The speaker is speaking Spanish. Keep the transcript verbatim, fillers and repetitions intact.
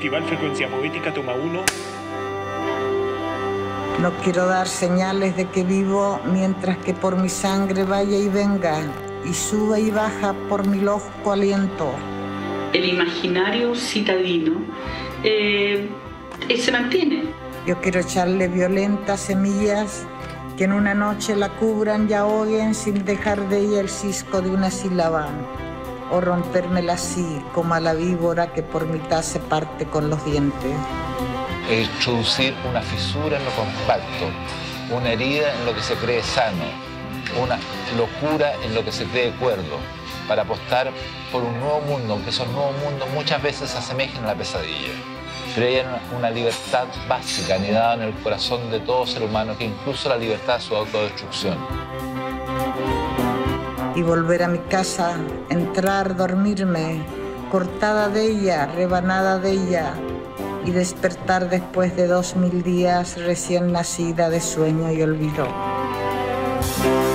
Festival Frecuencia Poética Toma uno. No quiero dar señales de que vivo mientras que por mi sangre vaya y venga y suba y baja por mi loco aliento. El imaginario citadino eh, se mantiene. Yo quiero echarle violentas semillas que en una noche la cubran y ahoguen sin dejar de ella el cisco de una sílaba, o rompérmela así como a la víbora que por mitad se parte con los dientes. Introducir una fisura en lo compacto, una herida en lo que se cree sano, una locura en lo que se cree cuerdo, para apostar por un nuevo mundo, aunque esos nuevos mundos muchas veces se asemejen a la pesadilla. Pero hay una, una libertad básica anidada en el corazón de todo ser humano, que incluso la libertad de su autodestrucción. Y volver a mi casa, entrar, dormirme, cortada de ella, rebanada de ella, y despertar después de dos mil días recién nacida de sueño y olvido.